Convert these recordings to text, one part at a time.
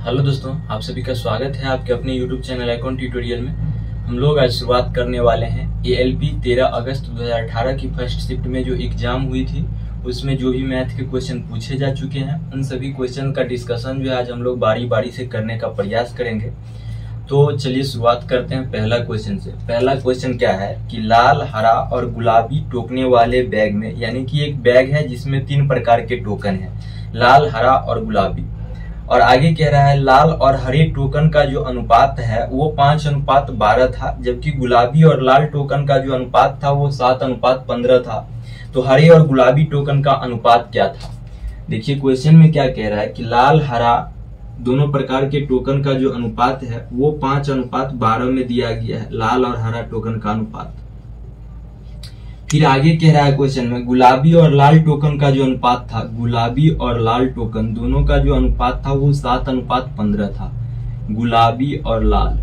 Hello दोस्तों, आप सभी का स्वागत है आपके अपने YouTube चैनल अकाउंट ट्यूटोरियल में। हम लोग आज शुरुआत करने वाले हैं ALP 13 अगस्त 2018 की फर्स्ट शिफ्ट में जो एग्जाम हुई थी उसमें जो भी मैथ के क्वेश्चन पूछे जा चुके हैं उन सभी क्वेश्चन का डिस्कशन जो है आज हम लोग बारी बारी से करने का प्रयास करेंगे। तो चलिए शुरुआत करते हैं पहला क्वेश्चन से। पहला क्वेश्चन क्या है कि लाल, हरा और गुलाबी टोकने वाले बैग में, यानी कि एक बैग है जिसमें 3 प्रकार के टोकन है, लाल, हरा और गुलाबी। और आगे कह रहा है लाल और हरे टोकन का जो अनुपात है वो 5:12 था, जबकि गुलाबी और लाल टोकन का जो अनुपात था वो 7:15 था। तो हरे और गुलाबी टोकन का अनुपात क्या था? देखिए क्वेश्चन में क्या कह रहा है कि लाल, हरा दोनों प्रकार के टोकन का जो अनुपात है वो 5:12 में दिया गया है, लाल और हरा टोकन का अनुपात। फिर आगे कह रहा है क्वेश्चन में गुलाबी और लाल टोकन का जो अनुपात था, गुलाबी और लाल टोकन दोनों का जो अनुपात था वो 7:15 था। गुलाबी और लाल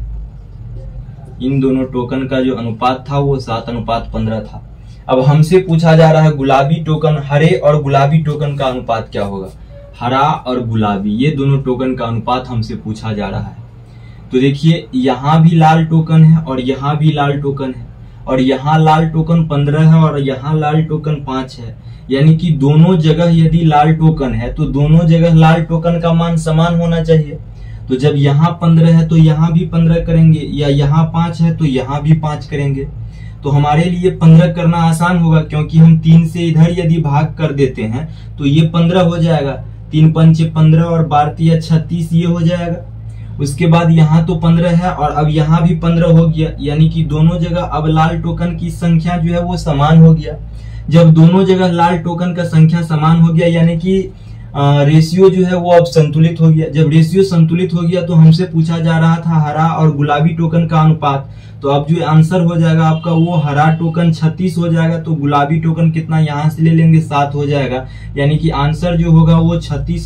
इन दोनों टोकन का जो अनुपात था वो 7:15 था। अब हमसे पूछा जा रहा है गुलाबी टोकन, हरे और गुलाबी टोकन का अनुपात क्या होगा। हरा और गुलाबी ये दोनों टोकन का अनुपात हमसे पूछा जा रहा है। तो देखिए यहाँ भी लाल टोकन है और यहाँ भी लाल टोकन है, और यहाँ लाल टोकन 15 है और यहाँ लाल टोकन 5 है, यानी कि दोनों जगह यदि लाल टोकन है तो दोनों जगह लाल टोकन का मान समान होना चाहिए। तो जब यहाँ 15 है तो यहाँ भी 15 करेंगे, या यहाँ 5 है तो यहाँ भी 5 करेंगे। तो हमारे लिए 15 करना आसान होगा, क्योंकि हम 3 से इधर यदि भाग कर देते हैं तो ये 15 हो जाएगा। 3 पंचे 15 और 12 36 ये हो जाएगा। उसके बाद यहाँ तो 15 है और अब यहाँ भी 15 हो गया, यानी कि दोनों जगह अब लाल टोकन की संख्या जो है वो समान हो गया। जब दोनों जगह लाल टोकन का संख्या समान हो गया यानी कि रेशियो जो है वो अब संतुलित हो गया। जब रेशियो संतुलित हो गया तो हमसे पूछा जा रहा था हरा और गुलाबी टोकन का अनुपात। तो अब जो आंसर हो जाएगा आपका वो हरा टोकन 36 हो जाएगा, तो गुलाबी टोकन कितना यहाँ से ले लेंगे 7 हो जाएगा, यानी कि आंसर जो होगा वो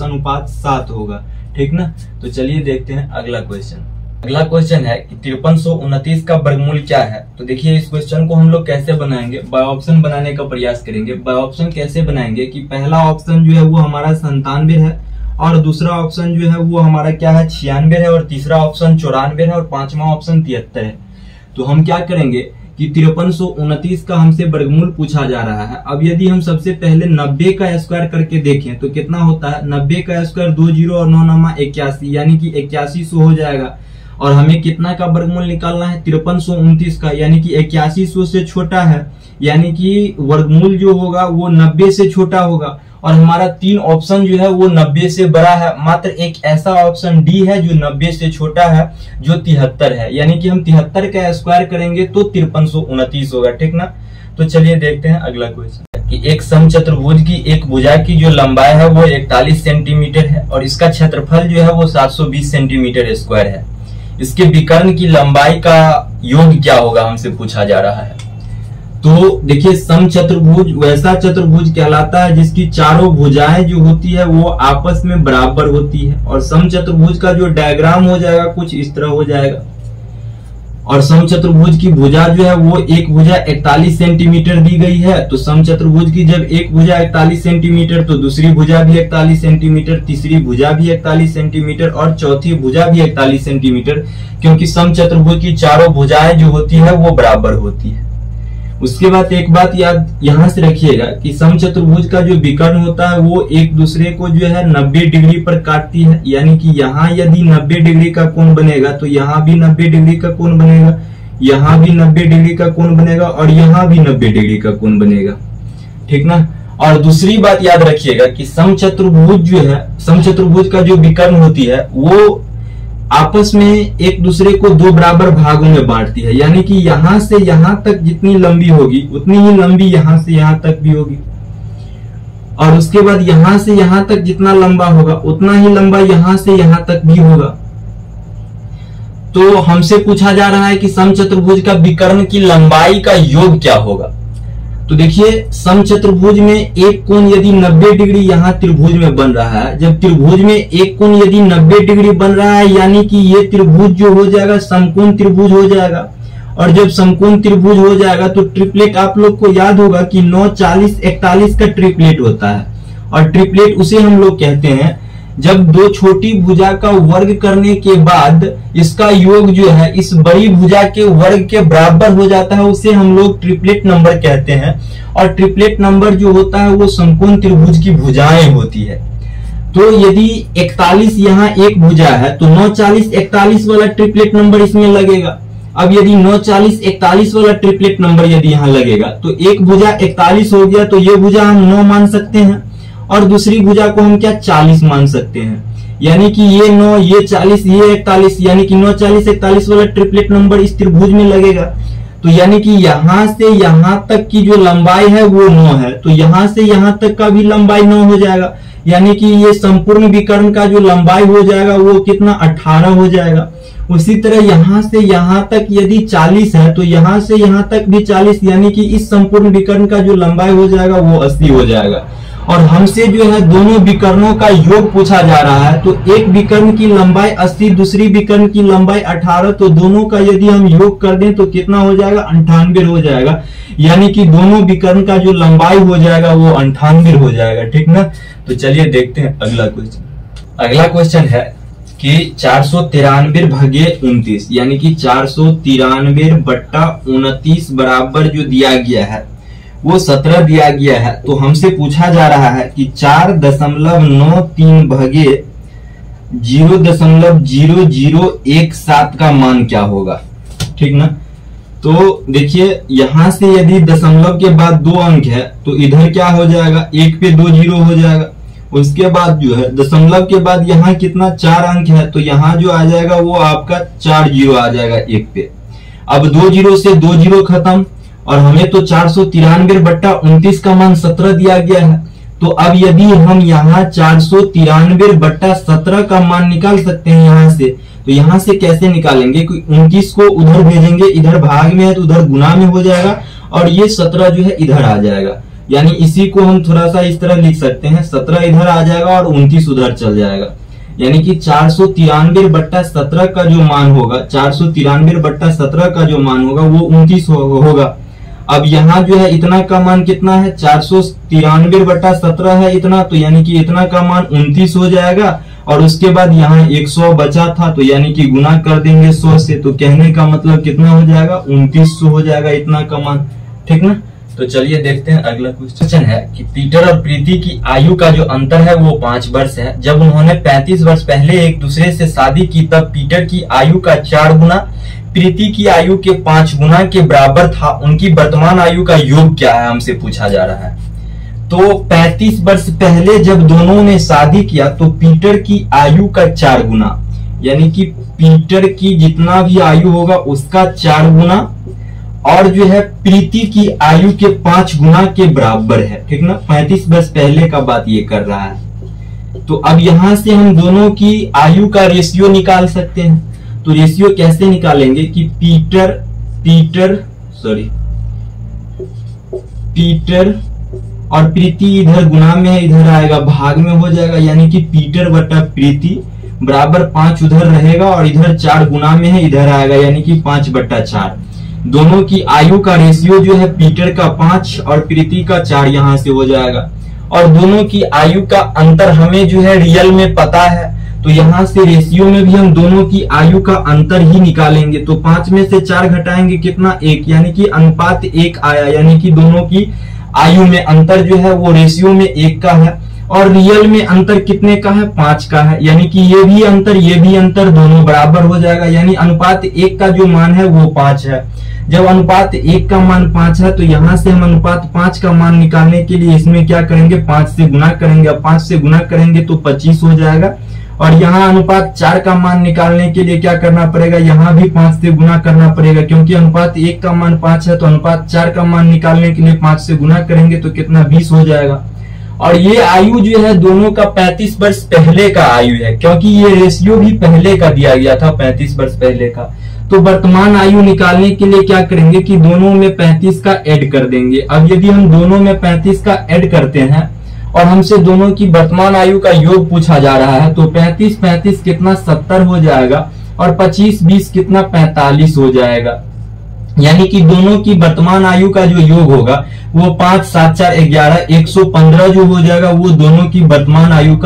36:7 होगा। ठीक ना। तो चलिए देखते हैं अगला क्वेश्चन। अगला क्वेश्चन है कि 5329 का वर्गमूल क्या है। तो देखिए इस क्वेश्चन को हम लोग कैसे बनाएंगे, बाय ऑप्शन बनाने का प्रयास करेंगे। बाय ऑप्शन कैसे बनाएंगे कि पहला ऑप्शन जो है वो हमारा 97 है, और दूसरा ऑप्शन जो है वो हमारा क्या है 96 है, और तीसरा ऑप्शन 94 है, और पांचवा ऑप्शन 73 है। तो हम क्या करेंगे कि 5329 का हमसे वर्गमूल पूछा जा रहा है। अब यदि हम सबसे पहले 90 का स्क्वायर करके देखें तो कितना होता है, 90 का स्क्वायर 2 0 और 9 9 81, यानी कि 8100 हो जाएगा। और हमें कितना का वर्गमूल निकालना है 5329 का, यानी कि 8100 से छोटा है, यानी कि वर्गमूल जो होगा वो 90 से छोटा होगा। और हमारा 3 ऑप्शन जो है वो 90 से बड़ा है, मात्र एक ऐसा ऑप्शन डी है जो 90 से छोटा है, जो 73 है, यानी कि हम 73 का स्क्वायर करेंगे तो 5329 होगा। ठीक ना। तो चलिए देखते हैं अगला क्वेश्चन कि एक समचतुर्भुज की एक भुजा की जो लंबाई है वो 41 सेंटीमीटर है और इसका क्षेत्रफल जो है वो 720 सेंटीमीटर स्क्वायर है। इसके विकर्ण की लंबाई का योग क्या होगा हमसे पूछा जा रहा है। तो देखिए समचतुर्भुज वैसा चतुर्भुज कहलाता है जिसकी चारों भुजाएं जो होती है वो आपस में बराबर होती है। और समचतुर्भुज का जो डायग्राम हो जाएगा कुछ इस तरह हो जाएगा। और समचतुर्भुज की भुजा जो है वो एक भुजा 41 सेंटीमीटर दी गई है। तो समचतुर्भुज की जब एक भुजा 41 सेंटीमीटर तो दूसरी भुजा भी 41 सेंटीमीटर, तीसरी भुजा भी 41 सेंटीमीटर और चौथी भुजा भी 41 सेंटीमीटर, क्योंकि समचतुर्भुज की चारों भुजाएं जो होती है वो बराबर होती है। उसके बाद एक बात याद यहां से रखिएगा कि समचतुर्भुज का जो विकर्ण होता है वो एक दूसरे को जो है 90 डिग्री पर काटती है, यानी कि यहाँ यदि 90 डिग्री का कोण बनेगा तो यहाँ भी 90 डिग्री का कोण बनेगा, यहाँ भी 90 डिग्री का कोण बनेगा और यहाँ भी 90 डिग्री का कोण बनेगा। ठीक ना। और दूसरी बात याद रखिएगा कि समचतुर्भुज जो है, समचतुर्भुज का जो विकर्ण होती है वो आपस में एक दूसरे को 2 बराबर भागों में बांटती है, यानी कि यहां से यहां तक जितनी लंबी होगी उतनी ही लंबी यहां से यहां तक भी होगी, और उसके बाद यहां से यहां तक जितना लंबा होगा उतना ही लंबा यहां से यहां तक भी होगा। तो हमसे पूछा जा रहा है कि समचतुर्भुज का विकर्ण की लंबाई का योग क्या होगा। तो देखिए समचतुर्भुज में एक कोण यदि 90 डिग्री यहाँ त्रिभुज में बन रहा है, जब त्रिभुज में एक कोण यदि 90 डिग्री बन रहा है यानी कि ये त्रिभुज जो हो जाएगा समकोण त्रिभुज हो जाएगा। और जब समकोण त्रिभुज हो जाएगा तो ट्रिपलेट आप लोग को याद होगा कि 9 40 41 का ट्रिपलेट होता है, और ट्रिपलेट उसे हम लोग कहते हैं जब दो छोटी भुजा का वर्ग करने के बाद इसका योग जो है इस बड़ी भुजा के वर्ग के बराबर हो जाता है, उसे हम लोग ट्रिपलेट नंबर कहते हैं। और ट्रिपलेट नंबर जो होता है वो समकोण त्रिभुज की भुजाएं होती है। तो यदि 41 यहाँ एक भुजा है तो 9 40 41 वाला ट्रिपलेट नंबर इसमें लगेगा। अब यदि 9 40 41 वाला ट्रिपलेट नंबर यदि यहाँ लगेगा तो एक भुजा 41 हो गया, तो ये भुजा हम 9 मान सकते हैं और दूसरी भुजा को हम क्या 40 मान सकते हैं। यानी कि ये 9 ये 40 ये 41, यानी कि 9 40 41 वाला ट्रिपलेट नंबर इस त्रिभुज में लगेगा। तो यानी कि यहां से यहां तक की जो लंबाई है वो 9 है, तो यहां से यहां तक का भी लंबाई 9 हो जाएगा। यानी कि ये संपूर्ण विकर्ण का जो लंबाई हो जाएगा वो कितना 18 हो जाएगा। उसी तरह यहां से यहां तक यदि 40 है तो यहां से यहां तक भी 40, यानी कि इस संपूर्ण विकर्ण का जो लंबाई हो जाएगा वो 80 हो जाएगा। और हमसे जो है दोनों विकर्णों का योग पूछा जा रहा है, तो एक विकर्ण की लंबाई 80 दूसरी विकर्ण की लंबाई 18, तो दोनों का यदि हम योग कर दें तो कितना हो जाएगा 98 हो जाएगा। यानी कि दोनों विकर्ण का जो लंबाई हो जाएगा वो 98 हो जाएगा, ठीक ना। तो चलिए देखते हैं अगला क्वेश्चन। अगला क्वेश्चन है कि 493 भागे 29, यानी कि 493 बट्टा 29 बराबर जो दिया गया है वो 17 दिया गया है। तो हमसे पूछा जा रहा है कि 4.93 भागे 0.0017 का मान क्या होगा, ठीक ना। तो देखिए यहां से यदि दशमलव के बाद 2 अंक है तो इधर क्या हो जाएगा, 1 पे 2 जीरो हो जाएगा। उसके बाद जो है दशमलव के बाद यहाँ कितना 4 अंक है, तो यहाँ जो आ जाएगा वो आपका 4 जीरो आ जाएगा 1 पे। अब 2 जीरो से 2 जीरो खत्म, और हमें तो 493 बट्टा 29 का मान 17 दिया गया है। तो अब यदि हम यहाँ 493 बट्टा 17 का मान निकाल सकते हैं यहाँ से, तो यहाँ से कैसे निकालेंगे, कि 29 को उधर भेजेंगे, इधर भाग में है तो उधर गुना में हो जाएगा, और ये 17 जो है इधर आ जाएगा। यानी इसी को हम थोड़ा सा इस तरह लिख सकते हैं, 17 इधर आ जाएगा और 29 उधर चल जाएगा। यानी कि 493 बट्टा 17 का जो मान होगा, 493 बट्टा 17 का जो मान होगा वो 29 होगा। अब यहाँ जो है इतना का मान कितना है, 493 बट्टा 17 है इतना, तो यानी कि इतना का मान 29 हो जाएगा। और उसके बाद यहाँ 100 बचा था, तो यानी कि गुना कर देंगे 100 से, तो कहने का मतलब कितना हो जाएगा 2900 हो जाएगा इतना का मान, ठीक ना। तो चलिए देखते हैं अगला क्वेश्चन है कि पीटर और प्रीति की आयु का जो अंतर है वो 5 वर्ष है। जब उन्होंने 35 वर्ष पहले एक दूसरे से शादी की तब पीटर की आयु का 4 गुना प्रीति की आयु के 5 गुना के बराबर था। उनकी वर्तमान आयु का योग क्या है, हमसे पूछा जा रहा है। तो 35 वर्ष पहले जब दोनों ने शादी किया तो पीटर की आयु का 4 गुना, यानी कि पीटर की जितना भी आयु होगा उसका 4 गुना, और जो है प्रीति की आयु के 5 गुना के बराबर है, ठीक ना। 35 वर्ष पहले का बात ये कर रहा है। तो अब यहां से हम दोनों की आयु का रेशियो निकाल सकते हैं। तो रेशियो कैसे निकालेंगे कि पीटर और प्रीति इधर गुना में है, इधर आएगा भाग में हो जाएगा। यानी कि पीटर बटा प्रीति बराबर 5 उधर रहेगा और इधर 4 गुना में है, इधर आएगा, यानी कि 5 बटा 4। दोनों की आयु का रेशियो जो है पीटर का 5 और प्रीति का 4 यहाँ से हो जाएगा। और दोनों की आयु का अंतर हमें जो है रियल में पता है, तो यहाँ से रेशियो में भी हम दोनों की आयु का अंतर ही निकालेंगे। तो 5 में से 4 घटाएंगे कितना 1, यानी कि अनुपात 1 आया। यानी कि दोनों की आयु में अंतर जो है वो रेशियो में 1 का है, और रियल में अंतर कितने का है 5 का है। यानी कि ये भी अंतर दोनों बराबर हो जाएगा। यानी अनुपात 1 का जो मान है वो 5 है। जब अनुपात 1 का मान 5 है तो यहाँ से हम अनुपात 5 का मान निकालने के लिए इसमें क्या करेंगे 5 से गुना करेंगे। 5 से गुना करेंगे तो 25 हो जाएगा। और यहाँ अनुपात 4 का मान निकालने के लिए क्या करना पड़ेगा, यहाँ भी 5 से गुना करना पड़ेगा, क्योंकि अनुपात 1 का मान 5 है। तो अनुपात 4 का मान निकालने के लिए 5 से गुना करेंगे तो कितना 20 हो जाएगा। और ये आयु जो है दोनों का 35 वर्ष पहले का आयु है, क्योंकि ये रेशियो भी पहले का दिया गया था 35 वर्ष पहले का। तो वर्तमान आयु निकालने के लिए क्या करेंगे कि दोनों में 35 का ऐड कर देंगे। अब यदि हम दोनों में 35 का ऐड करते हैं और हमसे दोनों की वर्तमान आयु का योग पूछा जा रहा है, तो 35 कितना 70 हो जाएगा, और 25 कितना 45 हो जाएगा। यानी कि दोनों की वर्तमान आयु का जो योग होगा वो 5 7 4 11 115 जो हो जाएगा, वो दोनों की वर्तमान आयु का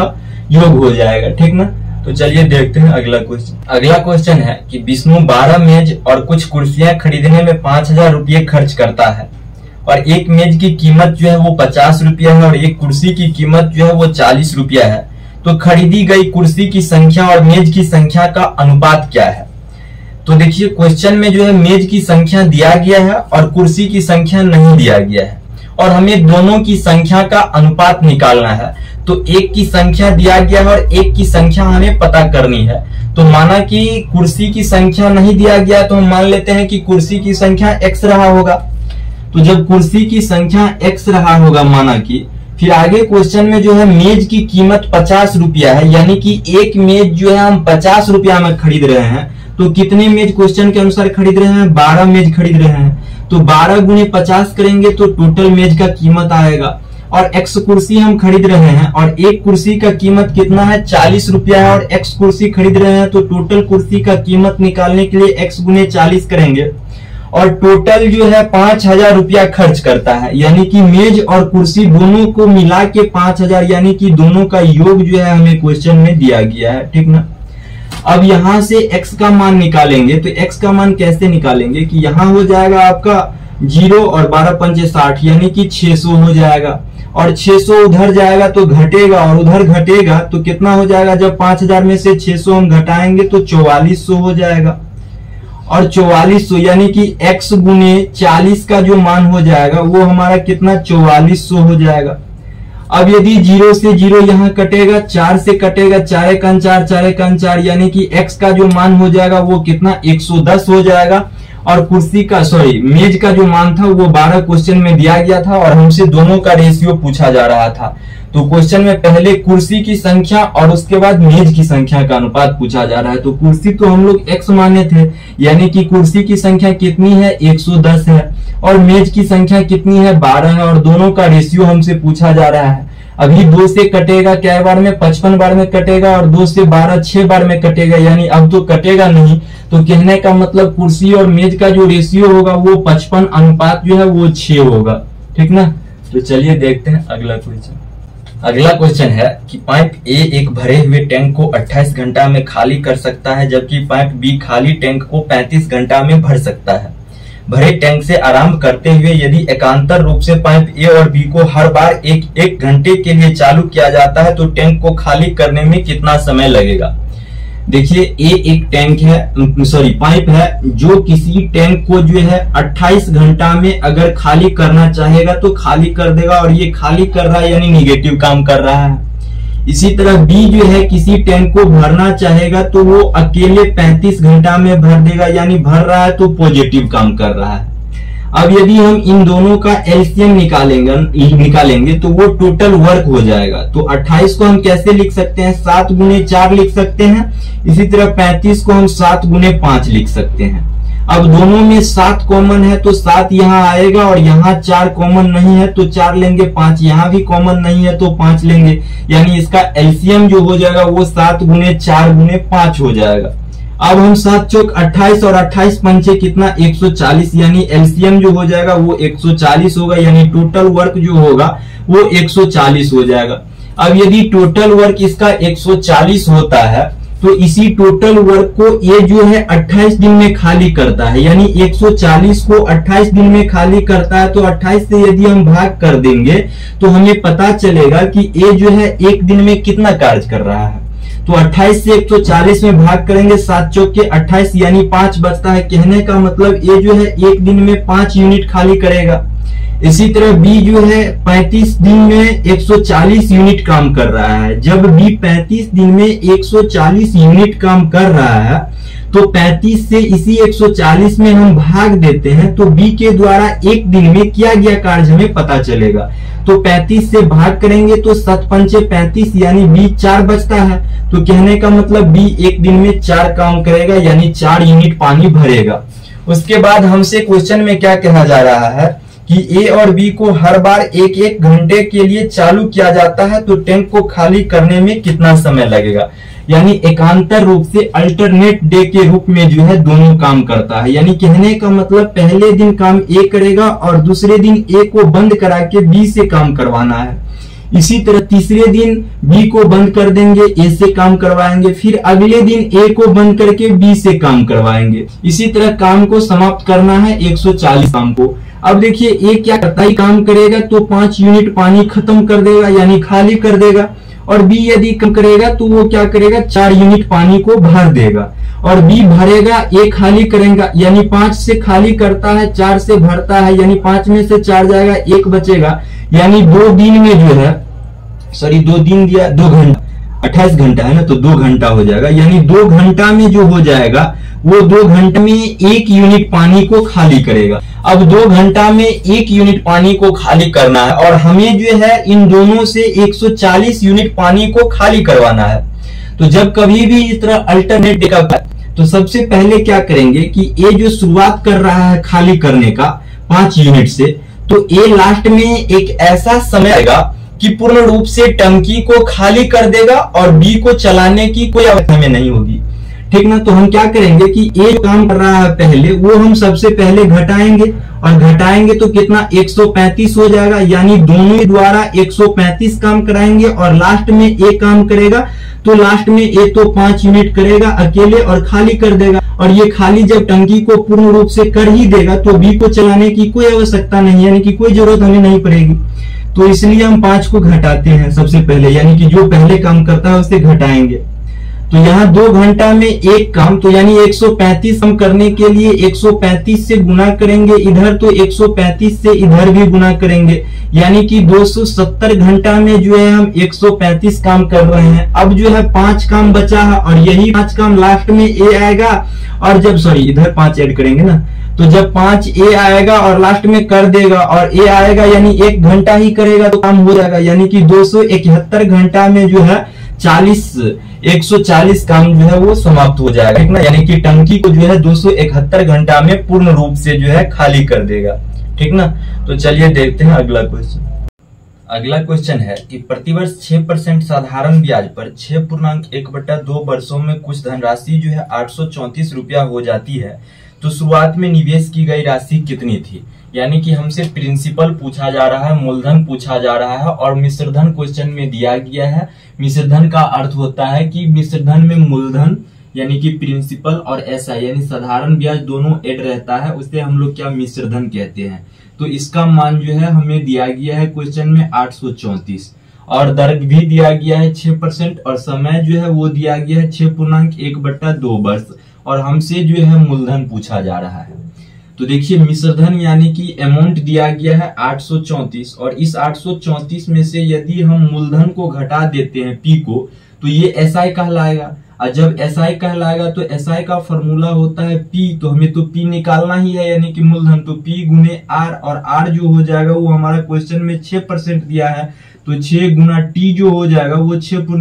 योग हो जाएगा, ठीक ना। तो चलिए देखते हैं अगला क्वेश्चन। अगला क्वेश्चन है कि विष्णु 12 मेज और कुछ कुर्सियां खरीदने में 5,000 रुपये खर्च करता है और एक मेज की कीमत जो है वो 50 रुपया है और एक कुर्सी की कीमत जो है वो 40 रुपया है। तो खरीदी गई कुर्सी की संख्या और मेज की संख्या का अनुपात क्या है। तो देखिए क्वेश्चन में जो है मेज की संख्या दिया गया है और कुर्सी की संख्या नहीं दिया गया है और हमें दोनों की संख्या का अनुपात निकालना है। तो एक की संख्या दिया गया है और एक की संख्या हमें पता करनी है। तो माना कि कुर्सी की संख्या नहीं दिया गया तो हम मान लेते हैं कि कुर्सी की संख्या x रहा होगा। तो जब कुर्सी की संख्या x रहा होगा माना कि, फिर आगे क्वेश्चन में जो है मेज की कीमत 50 रुपया है, यानी कि एक मेज जो है हम 50 रुपया में खरीद रहे हैं। तो कितने मेज क्वेश्चन के अनुसार खरीद रहे हैं, 12 मेज खरीद रहे हैं। तो 12 गुणे 50 करेंगे तो टोटल मेज का कीमत आएगा। और x कुर्सी हम खरीद रहे हैं और एक कुर्सी का कीमत कितना है, 40 रुपया है और x कुर्सी खरीद रहे हैं। तो टोटल कुर्सी का कीमत निकालने के लिए x गुणे 40 करेंगे और टोटल जो है 5,000 रुपया खर्च करता है, यानी कि मेज और कुर्सी दोनों को मिला के 5,000, यानी कि दोनों का योग जो है हमें क्वेश्चन में दिया गया है, ठीक ना। अब यहां से x का मान निकालेंगे। तो x का मान कैसे निकालेंगे कि यहाँ हो जाएगा आपका 0 और 12 पंचे 60, यानी कि 600 हो जाएगा और 600 उधर जाएगा तो घटेगा और उधर घटेगा तो कितना हो जाएगा, जब 5,000 में से 600 हम घटाएंगे तो 4400 हो जाएगा। और 4400 यानी कि x गुने 40 का जो मान हो जाएगा वो हमारा कितना, 4400 हो जाएगा। अब यदि 0 से 0 यहाँ कटेगा, 4 से कटेगा, 4 एकन 4, 4 एकन 4, यानी कि x का जो मान हो जाएगा वो कितना, 110 हो जाएगा। और कुर्सी का मेज का जो मान था वो 12 क्वेश्चन में दिया गया था और हमसे दोनों का रेशियो पूछा जा रहा था। तो क्वेश्चन में पहले कुर्सी की संख्या और उसके बाद मेज की संख्या का अनुपात पूछा जा रहा है। तो कुर्सी तो हम लोग x माने थे, यानी कि कुर्सी की संख्या कितनी है, 110 है और मेज की संख्या कितनी है, 12 है और दोनों का रेशियो हमसे पूछा जा रहा है। अभी 2 से कटेगा क्या बार में, 55 बार में कटेगा और 2 से 12 6 बार में कटेगा, यानी अब तो कटेगा नहीं। तो कहने का मतलब कुर्सी और मेज का जो रेशियो होगा वो 55 अनुपात जो है वो 6 होगा, ठीक ना। तो चलिए देखते हैं अगला क्वेश्चन। अगला क्वेश्चन है कि पाइप ए एक भरे हुए टैंक को 28 घंटा में खाली कर सकता है, जबकि पाइप बी खाली टैंक को 35 घंटा में भर सकता है। भरे टैंक से आरंभ करते हुए यदि एकांतर रूप से पाइप ए और बी को हर बार एक घंटे के लिए चालू किया जाता है तो टैंक को खाली करने में कितना समय लगेगा। देखिए ए एक टैंक है, पाइप है जो किसी टैंक को जो है 28 घंटा में अगर खाली करना चाहेगा तो खाली कर देगा और ये खाली कर रहा है यानी निगेटिव काम कर रहा है। इसी तरह बी जो है किसी टैंक को भरना चाहेगा तो वो अकेले 35 घंटा में भर देगा, यानी भर रहा है तो पॉजिटिव काम कर रहा है। अब यदि हम इन दोनों का एलसीएम निकालेंगे तो वो टोटल वर्क हो जाएगा। तो 28 को हम कैसे लिख सकते हैं, 7 गुने 4 लिख सकते हैं। इसी तरह 35 को हम 7 गुने 5 लिख सकते हैं। अब दोनों में 7 कॉमन है तो 7 यहाँ आएगा और यहाँ 4 कॉमन नहीं है तो 4 लेंगे, 5 यहाँ भी कॉमन नहीं है तो 5 लेंगे, यानी इसका एलसीएम जो हो जाएगा वो 7 गुने 4 गुने 5 हो जाएगा। अब हम 7 चौक 28 और 28 पंचे कितना, 140, यानी एलसीएम जो हो जाएगा वो 140 होगा, यानी टोटल वर्क जो होगा वो 140 हो जाएगा। अब यदि टोटल वर्क इसका 140 होता है तो इसी टोटल वर्क को ये जो है 28 दिन में खाली करता है, यानी 140 को 28 दिन में खाली करता है। तो 28 से यदि हम भाग कर देंगे तो हमें पता चलेगा कि ये जो है एक दिन में कितना कार्य कर रहा है। तो 28 से 140 में भाग करेंगे, 7 चौक के 28 यानी 5 बचता है। कहने का मतलब ये जो है एक दिन में 5 यूनिट खाली करेगा। इसी तरह बी जो है 35 दिन में 140 यूनिट काम कर रहा है। जब बी 35 दिन में 140 यूनिट काम कर रहा है तो 35 से इसी 140 में हम भाग देते हैं तो बी के द्वारा एक दिन में किया गया कार्य हमें पता चलेगा। तो 35 से भाग करेंगे तो 7 पंचे 35 यानी बी 4 बचता है। तो कहने का मतलब बी एक दिन में 4 काम करेगा, यानी 4 यूनिट पानी भरेगा। उसके बाद हमसे क्वेश्चन में क्या कहा जा रहा है कि ए और बी को हर बार एक घंटे के लिए चालू किया जाता है तो टैंक को खाली करने में कितना समय लगेगा। यानी एकांतर रूप से अल्टरनेट डे के रूप में जो है दोनों काम करता है। यानी कहने का मतलब पहले दिन काम ए करेगा और दूसरे दिन ए को बंद करा के बी से काम करवाना है। इसी तरह तीसरे दिन बी को बंद कर देंगे, ए से काम करवाएंगे, फिर अगले दिन ए को बंद करके बी से काम करवाएंगे। इसी तरह काम को समाप्त करना है 140 काम को। अब देखिए ए क्या करता है, काम करेगा तो 5 यूनिट पानी खत्म कर देगा यानी खाली कर देगा, और बी यदि कम करेगा तो वो क्या करेगा 4 यूनिट पानी को भर देगा, और बी भरेगा ए खाली करेगा यानी 5 से खाली करता है 4 से भरता है यानी 5 में से 4 जाएगा 1 बचेगा, यानी 2 दिन में जो है 2 दिन दिया 2 घंटा 28 घंटा है ना, तो 2 घंटा हो जाएगा, यानी 2 घंटा में जो हो जाएगा वो 2 घंटे में 1 यूनिट पानी को खाली करेगा। अब 2 घंटा में 1 यूनिट पानी को खाली करना है और हमें जो है इन दोनों से 140 यूनिट पानी को खाली करवाना है। तो जब कभी भी इस तरह अल्टरनेट देखा तो सबसे पहले क्या करेंगे कि ए जो शुरुआत कर रहा है खाली करने का 5 यूनिट से, तो ए लास्ट में एक ऐसा समय आएगा कि पूर्ण रूप से टंकी को खाली कर देगा और बी को चलाने की कोई आवश्यकता में नहीं होगी, ठीक ना। तो हम क्या करेंगे कि ए काम कर रहा है पहले, वो हम सबसे पहले घटाएंगे, और घटाएंगे तो कितना 135 हो जाएगा, यानी दोनों द्वारा 135 काम कराएंगे और लास्ट में ए काम करेगा, तो लास्ट में ए तो 5 यूनिट करेगा अकेले और खाली कर देगा, और ये खाली जब टंकी को पूर्ण रूप से कर ही देगा तो बी को चलाने की कोई आवश्यकता नहीं, यानी कि कोई जरूरत हमें नहीं पड़ेगी। तो इसलिए हम 5 को घटाते हैं सबसे पहले, यानी कि जो पहले काम करता है उसे घटाएंगे। तो यहाँ 2 घंटा में 1 काम, तो यानी 135 हम करने के लिए 135 से गुना करेंगे इधर, तो 135 से इधर भी गुना करेंगे, यानी कि 270 घंटा में जो है हम 135 काम कर रहे हैं। अब जो है 5 काम बचा है और यही 5 काम लास्ट में ए आएगा, और जब इधर 5 ऐड करेंगे ना, तो जब 5 ए आएगा और लास्ट में कर देगा और ए आएगा यानी 1 घंटा ही करेगा तो काम हो जाएगा, यानी कि 271 घंटा में जो है 140 काम जो है वो समाप्त हो जाएगा, ठीक ना। यानी कि टंकी को जो है 271 घंटा में पूर्ण रूप से जो है खाली कर देगा, ठीक ना। तो चलिए देखते हैं अगला क्वेश्चन। अगला क्वेश्चन है कि प्रतिवर्ष 6% साधारण ब्याज पर 6.1/2 वर्षों में कुछ धनराशि जो है 834 रुपया हो जाती है, तो शुरुआत में निवेश की गई राशि कितनी थी। यानी कि हमसे प्रिंसिपल पूछा जा रहा है, मूलधन पूछा जा रहा है, और मिश्रधन क्वेश्चन में दिया गया है। मिश्रधन का अर्थ होता है कि मिश्रधन में मूलधन यानी कि प्रिंसिपल और एसआई यानी साधारण ब्याज दोनों ऐड रहता है, उसे हम लोग क्या मिश्रधन कहते हैं। तो इसका मान जो है हमें दिया गया है क्वेश्चन में 834, और दर भी दिया गया है 6%, और समय जो है वो दिया गया है 6.1/2 वर्ष, और हमसे जो है मूलधन पूछा जा रहा है। तो देखिए मिश्रधन यानी कि अमाउंट दिया गया है 834, और इस 834 में से यदि हम मूलधन को घटा देते हैं पी को, तो ये एसआई कहलाएगा, और जब एसआई कहलाएगा तो एसआई का फॉर्मूला होता है पी, तो हमें तो पी निकालना ही है यानी कि मूलधन, तो पी गुने आर, और आर जो हो जाएगा वो हमारा क्वेश्चन में 6% दिया है, तो 6 गुना टी जो हो जाएगा वो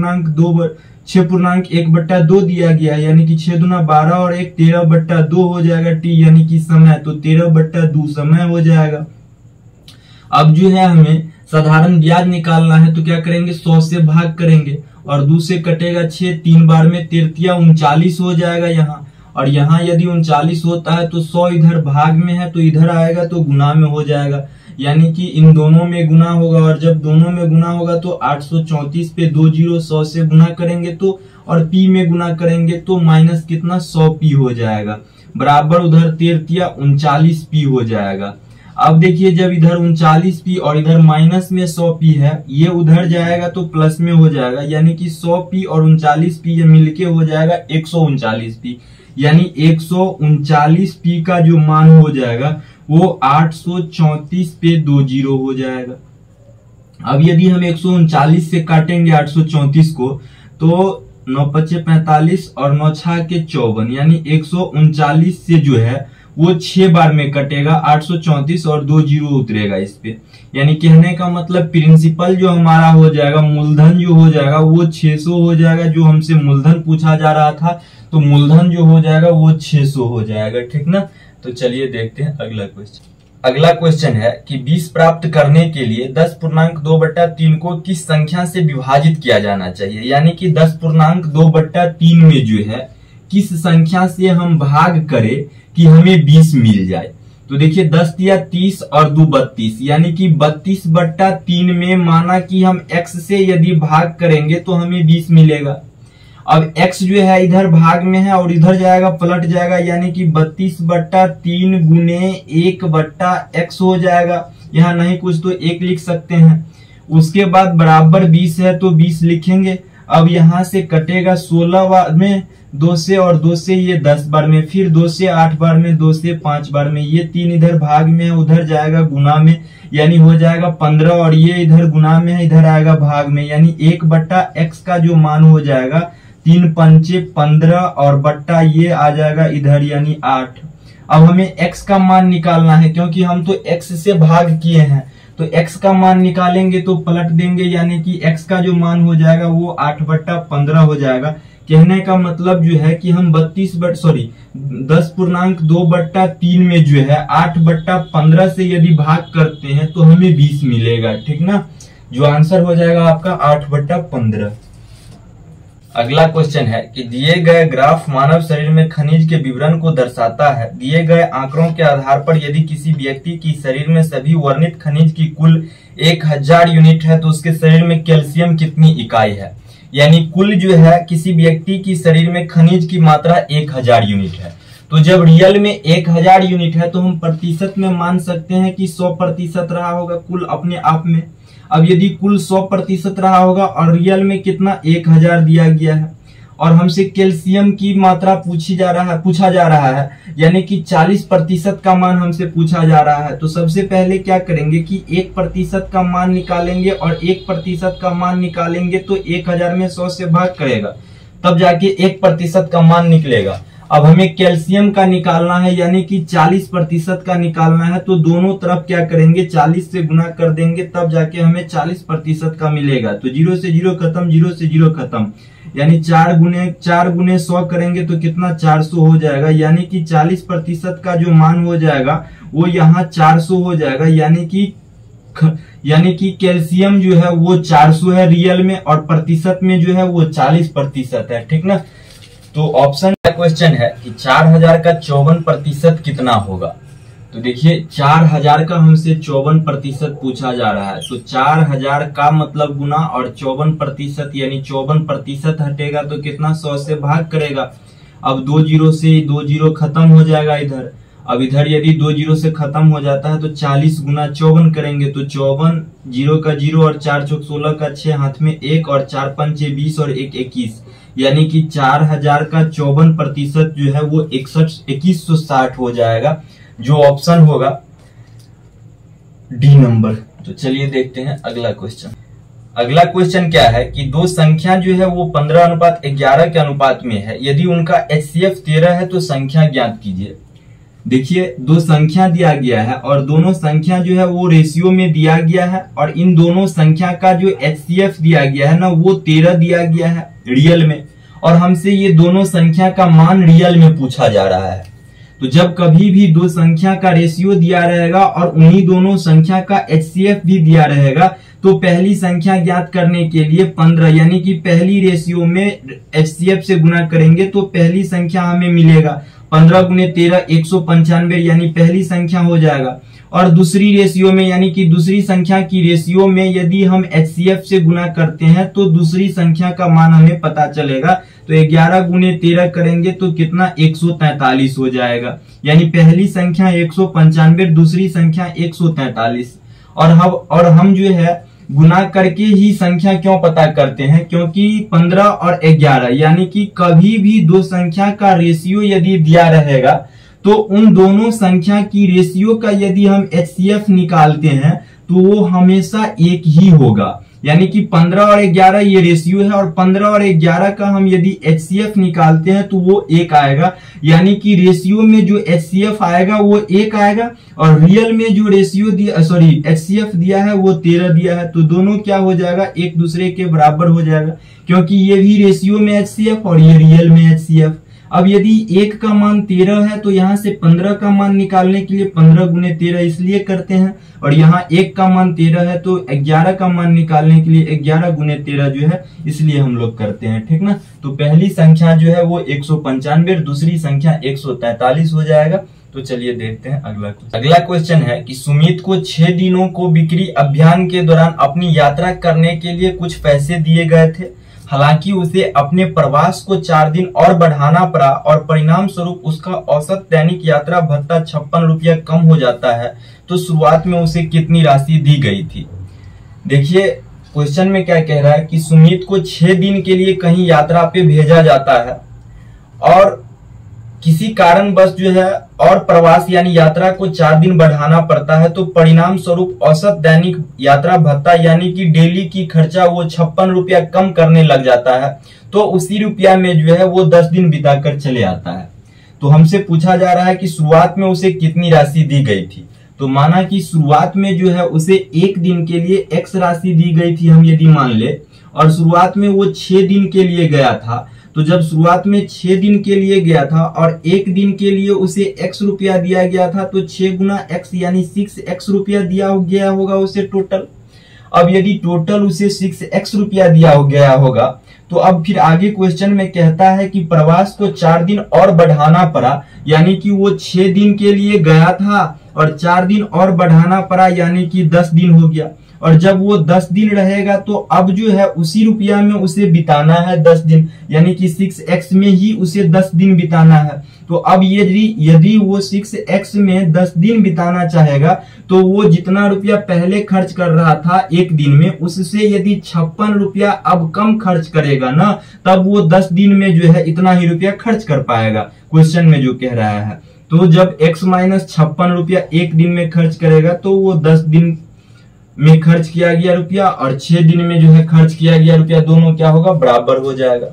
6.1/2 दिया गया है, यानी कि 6 दूना 12 और 1 13/2 हो जाएगा टी, यानी कि समय, तो 13/2 समय हो जाएगा। अब जो है हमें साधारण ब्याज निकालना है, तो क्या करेंगे 100 से भाग करेंगे, और 2 से कटेगा 6, 3 बार में 39 हो जाएगा यहाँ, और यहाँ यदि 39 होता है तो 100 इधर भाग में है तो इधर आएगा तो गुना में हो जाएगा, यानी कि इन दोनों में गुना होगा, और जब दोनों में गुना होगा तो 834 पे 2 जीरो 100 से गुना करेंगे तो, और पी में गुना करेंगे तो माइनस कितना 100 पी हो जाएगा, बराबर उधर 39 पी हो जाएगा। अब देखिए जब इधर 39 पी और इधर माइनस में 100 पी है, ये उधर जाएगा तो प्लस में हो जाएगा, यानी कि 100 पी और 39 पी ये मिलके हो जाएगा 139 पी, यानी 139 पी का जो मान हो जाएगा वो 834 पे 2 जीरो हो जाएगा। अब यदि हम 139 से काटेंगे 834 को, तो 9 5 45 और 9 6 के 54, यानी 139 से जो है वो 6 बार में कटेगा 834 और 2 जीरो उतरेगा इस पे, यानी कहने का मतलब प्रिंसिपल जो हमारा हो जाएगा, मूलधन जो हो जाएगा वो 600 हो जाएगा, जो हमसे मूलधन पूछा जा रहा था, तो मूलधन जो हो जाएगा वो 600 हो जाएगा, ठीक ना। तो चलिए देखते हैं अगला क्वेश्चन। अगला क्वेश्चन है कि 20 प्राप्त करने के लिए 10.2/3 को किस संख्या से विभाजित किया जाना चाहिए, यानी कि 10.2/3 में जो है किस संख्या से हम भाग करें कि हमें 20 मिल जाए। तो देखिए 10 दिया 30 और 2 32, यानी कि 32/3 में माना कि हम x से यदि भाग करेंगे तो हमें 20 मिलेगा। अब x जो है इधर भाग में है और इधर जाएगा पलट जाएगा, यानी कि 32/3 गुने 1/x हो जाएगा। यहाँ नहीं कुछ तो 1 लिख सकते हैं। उसके बाद बराबर 20 है तो 20 लिखेंगे। अब यहाँ से कटेगा 16 बार में 2 से, और 2 से ये 10 बार में, फिर 2 से 8 बार में, 2 से 5 बार में। ये 3 इधर भाग में है, उधर जाएगा गुना में, यानी हो जाएगा 15, और ये इधर गुना में है, इधर आएगा भाग में, यानी 1/x का जो मान हो जाएगा 3 पंचे 15 और बट्टा ये आ जाएगा इधर यानी 8। अब हमें x का मान निकालना है, क्योंकि हम तो x से भाग किए हैं, तो x का मान निकालेंगे तो पलट देंगे, यानी कि x का जो मान हो जाएगा वो 8/15 हो जाएगा। कहने का मतलब जो है कि हम 10.2/3 में जो है 8/15 से यदि भाग करते हैं तो हमें 20 मिलेगा, ठीक ना। जो आंसर हो जाएगा आपका 8/15। अगला क्वेश्चन है कि दिए गए ग्राफ मानव शरीर में खनिज के विवरण को दर्शाता है। दिए गए आंकड़ों के आधार पर यदि किसी व्यक्ति की शरीर में सभी वर्णित खनिज की कुल 1000 यूनिट है तो उसके शरीर में कैल्शियम कितनी इकाई है। यानी कुल जो है किसी व्यक्ति की शरीर में खनिज की मात्रा 1000 यूनिट है। तो जब रियल में 1000 यूनिट है तो हम प्रतिशत में मान सकते हैं कि 100% रहा होगा कुल अपने आप में। अब यदि कुल 100% रहा होगा और रियल में कितना 1000 दिया गया है, और हमसे कैल्शियम की मात्रा पूछा जा रहा है, यानी कि 40% का मान हमसे पूछा जा रहा है। तो सबसे पहले क्या करेंगे कि 1% का मान निकालेंगे, और 1% का मान निकालेंगे तो 1000 में 100 से भाग करेगा, तब जाके 1% का मान निकलेगा। अब हमें कैल्शियम का निकालना है, यानी कि 40% का निकालना है, तो दोनों तरफ क्या करेंगे 40 से गुना कर देंगे, तब जाके हमें 40% का मिलेगा। तो 0 से 0 खत्म, 0 से 0 खत्म, यानी 4 गुने 100 करेंगे तो कितना 400 हो जाएगा, यानी कि 40% का जो मान हो जाएगा वो यहाँ 400 हो जाएगा, यानी कि कैल्शियम जो है वो 400 है रियल में, और प्रतिशत में जो है वो 40% है, ठीक ना। तो ऑप्शन का क्वेश्चन है कि 4000 का 54% कितना होगा। तो देखिए 4000 का हमसे 54% पूछा जा रहा है, तो 4000 का मतलब गुना और 54%, यानी 54% हटेगा तो कितना 100 से भाग करेगा। अब 2 0 से 2 0 खत्म हो जाएगा इधर। अब इधर यदि 2 0 से खत्म हो जाता है तो 40 गुना 54 करेंगे, तो 54 0 का 0 और 4 चौक 16 का 6 हाथ में 1 और 4 पंचे 20 और 1 21, यानी कि 4000 का 54% जो है वो 2160 हो जाएगा, जो ऑप्शन होगा डी नंबर। तो चलिए देखते हैं अगला क्वेश्चन। अगला क्वेश्चन क्या है कि दो संख्या जो है वो 15:11 के अनुपात में है। यदि उनका HCF 13 है तो संख्या ज्ञात कीजिए। देखिए दो संख्या दिया गया है और दोनों संख्या जो है वो रेशियो में दिया गया है, और इन दोनों संख्या का जो HCF दिया गया है ना वो 13 दिया गया है रियल में, और हमसे ये दोनों संख्या का मान रियल में पूछा जा रहा है। तो जब कभी भी दो संख्या का रेशियो दिया रहेगा और उन्हीं दोनों संख्या का HCF भी दिया रहेगा, तो पहली संख्या ज्ञात करने के लिए 15, यानी कि पहली रेशियो में HCF से गुना करेंगे तो पहली संख्या हमें मिलेगा 15 गुने 13 195, यानी पहली संख्या हो जाएगा। और दूसरी रेशियो में, यानी कि दूसरी संख्या की रेशियो में यदि हम HCF से गुना करते हैं तो दूसरी संख्या का मान हमें पता चलेगा। तो 11 गुने 13 करेंगे तो कितना 143 हो जाएगा, यानी पहली संख्या 195, दूसरी संख्या 143। और हम जो है गुना करके ही संख्या क्यों पता करते हैं, क्योंकि 15 और 11 यानी कि कभी भी दो संख्या का रेशियो यदि दिया रहेगा तो उन दोनों संख्या की रेशियो का यदि हम HCF निकालते हैं तो वो हमेशा एक ही होगा। यानी कि 15 और 11 ये रेशियो है, और 15 और 11 का हम यदि HCF निकालते हैं तो वो 1 आएगा, यानी कि रेशियो में जो HCF आएगा वो 1 आएगा, और रियल में जो HCF दिया है वो 13 दिया है। तो दोनों क्या हो जाएगा, एक दूसरे के बराबर हो जाएगा, क्योंकि ये भी रेशियो में HCF और ये रियल में HCF। अब यदि 1 का मान 13 है तो यहाँ से 15 का मान निकालने के लिए 15 गुने 13 इसलिए करते हैं, और यहाँ 1 का मान 13 है तो 11 का मान निकालने के लिए 11 गुने 13 जो है इसलिए हम लोग करते हैं, ठीक ना। तो पहली संख्या जो है वो 195, दूसरी संख्या 143 हो जाएगा, तो चलिए देखते हैं अगला क्वेश्चन। अगला क्वेश्चन है कि सुमित को 6 दिनों को बिक्री अभियान के दौरान अपनी यात्रा करने के लिए कुछ पैसे दिए गए थे। हालांकि उसे अपने प्रवास को 4 दिन और बढ़ाना पड़ा और परिणाम स्वरूप उसका औसत दैनिक यात्रा भत्ता 56 रुपया कम हो जाता है, तो शुरुआत में उसे कितनी राशि दी गई थी। देखिए क्वेश्चन में क्या कह रहा है कि सुमित को 6 दिन के लिए कहीं यात्रा पे भेजा जाता है और किसी कारणवश जो है और प्रवास यानी यात्रा को 4 दिन बढ़ाना पड़ता है, तो परिणाम स्वरूप औसत दैनिक यात्रा भत्ता यानी कि डेली की खर्चा वो 56 रुपया कम करने लग जाता है। तो उसी रुपया में जो है वो 10 दिन बिताकर चले आता है। तो हमसे पूछा जा रहा है कि शुरुआत में उसे कितनी राशि दी गई थी। तो माना कि शुरुआत में जो है उसे 1 दिन के लिए x राशि दी गई थी, हम यदि मान ले, और शुरुआत में वो 6 दिन के लिए गया था। तो जब शुरुआत में 6 दिन के लिए गया था और 1 दिन के लिए उसे x रुपया दिया गया था, तो 6 गुना x यानी 6x रुपया दिया गया होगा उसे टोटल। अब यदि टोटल उसे 6x रुपया दिया गया होगा, तो अब फिर आगे क्वेश्चन में कहता है कि प्रवास को 4 दिन और बढ़ाना पड़ा, यानी कि वो 6 दिन के लिए गया था और 4 दिन और बढ़ाना पड़ा, यानी कि 10 दिन हो गया। और जब वो 10 दिन रहेगा तो अब जो है उसी रुपया में उसे बिताना है 10 दिन, यानी कि 6x में ही उसे 10 दिन बिताना है। तो अब यदि वो 6x में 10 दिन बिताना चाहेगा, तो वो जितना रुपया पहले खर्च कर रहा था 1 दिन में, उससे यदि 56 रुपया अब कम खर्च करेगा ना, तब वो 10 दिन में जो है इतना ही रुपया खर्च कर पाएगा, क्वेश्चन में जो कह रहा है। तो जब x माइनस 56 रुपया 1 दिन में खर्च करेगा, तो वो 10 दिन में खर्च किया गया रुपया और 6 दिन में जो है खर्च किया गया रुपया, दोनों क्या होगा, बराबर हो जाएगा।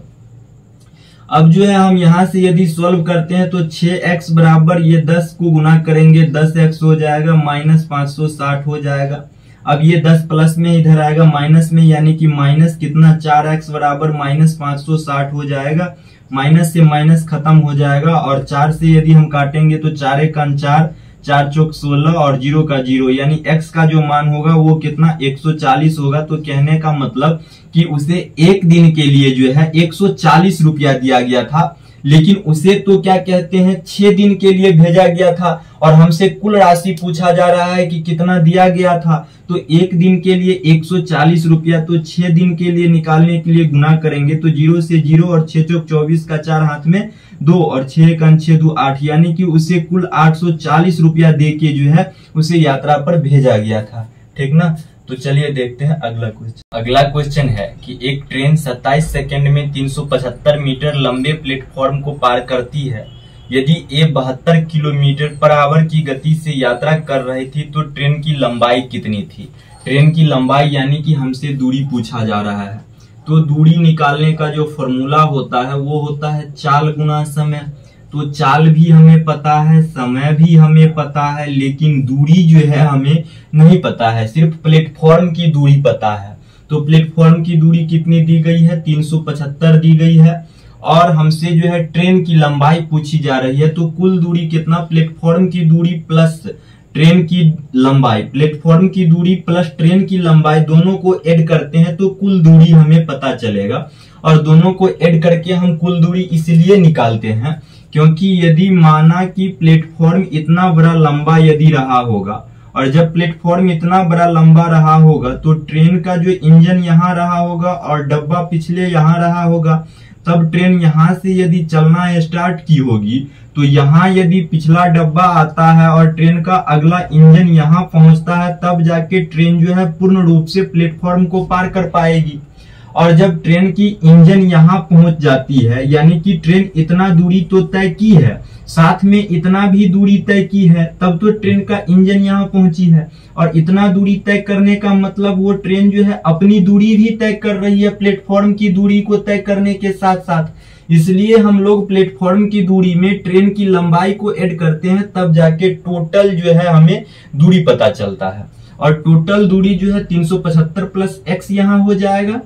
अब जो है हम यहां से यदि सॉल्व करते हैं तो 6x बराबर ये 10 को गुना करेंगे 10x हो जाएगा, माइनस 560 हो जाएगा। अब ये 10 प्लस में इधर आएगा माइनस में, यानी कि माइनस कितना 4x बराबर माइनस 560 हो जाएगा। माइनस से माइनस खत्म हो जाएगा और 4 से यदि हम काटेंगे तो 4 एक 4, 4 चौक 16 और 0 का 0, यानी x का जो मान होगा वो कितना 140 होगा। तो कहने का मतलब कि उसे 1 दिन के लिए जो है 140 रुपया दिया गया था, लेकिन उसे तो क्या कहते हैं 6 दिन के लिए भेजा गया था और हमसे कुल राशि पूछा जा रहा है कि कितना दिया गया था। तो 1 दिन के लिए 140 रुपया, तो 6 दिन के लिए निकालने के लिए गुना करेंगे तो 0 से 0 और 6 चौक 24 का 4 हाथ में 2 और 6 एक 6 2 8, यानी कि उसे कुल 840 रुपया दे के जो है उसे यात्रा पर भेजा गया था। ठीक ना। तो चलिए देखते हैं अगला क्वेश्चन। अगला क्वेश्चन है कि एक ट्रेन 27 सेकंड में 375 मीटर लंबे प्लेटफॉर्म को पार करती है। यदि ये 72 किलोमीटर पर आवर की गति से यात्रा कर रही थी, तो ट्रेन की लंबाई कितनी थी। ट्रेन की लंबाई यानी कि हमसे दूरी पूछा जा रहा है। तो दूरी निकालने का जो फॉर्मूला होता है वो होता है चाल गुना समय। तो चाल भी हमें पता है, समय भी हमें पता है, लेकिन दूरी जो है हमें नहीं पता है, सिर्फ प्लेटफॉर्म की दूरी पता है। तो प्लेटफॉर्म की दूरी कितनी दी गई है 375 दी गई है और हमसे जो है ट्रेन की लंबाई पूछी जा रही है। तो कुल दूरी कितना, प्लेटफॉर्म की दूरी प्लस ट्रेन की लंबाई, प्लेटफॉर्म की दूरी प्लस ट्रेन की लंबाई दोनों को ऐड करते हैं तो कुल दूरी हमें पता चलेगा। और दोनों को ऐड करके हम कुल दूरी इसलिए निकालते हैं क्योंकि यदि माना कि प्लेटफॉर्म इतना बड़ा लंबा यदि रहा होगा, और जब प्लेटफॉर्म इतना बड़ा लंबा रहा होगा तो ट्रेन का जो इंजन यहाँ रहा होगा और डब्बा पिछले यहाँ रहा होगा, तब ट्रेन यहाँ से यदि चलना स्टार्ट की होगी तो यहाँ यदि पिछला डब्बा आता है और ट्रेन का अगला इंजन यहाँ पहुंचता है, तब जाके ट्रेन जो है पूर्ण रूप से प्लेटफॉर्म को पार कर पाएगी। और जब ट्रेन की इंजन यहाँ पहुंच जाती है, यानी कि ट्रेन इतना दूरी तो तय की है, साथ में इतना भी दूरी तय की है, तब तो ट्रेन का इंजन यहाँ पहुंची है। और इतना दूरी तय करने का मतलब वो ट्रेन जो है अपनी दूरी भी तय कर रही है प्लेटफॉर्म की दूरी को तय करने के साथ साथ। इसलिए हम लोग प्लेटफॉर्म की दूरी में ट्रेन की लंबाई को ऐड करते हैं, तब जाके टोटल जो है हमें दूरी पता चलता है। और टोटल दूरी जो है 375 प्लस x यहाँ हो जाएगा।